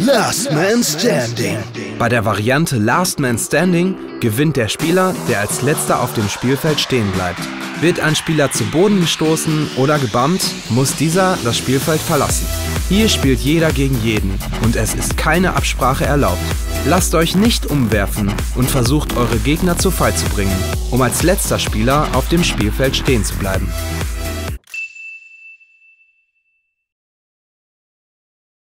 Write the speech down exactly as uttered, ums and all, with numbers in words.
Last Man Standing. Bei der Variante Last Man Standing gewinnt der Spieler, der als letzter auf dem Spielfeld stehen bleibt. Wird ein Spieler zu Boden gestoßen oder gebammt, muss dieser das Spielfeld verlassen. Hier spielt jeder gegen jeden und es ist keine Absprache erlaubt. Lasst euch nicht umwerfen und versucht eure Gegner zu Fall zu bringen, um als letzter Spieler auf dem Spielfeld stehen zu bleiben.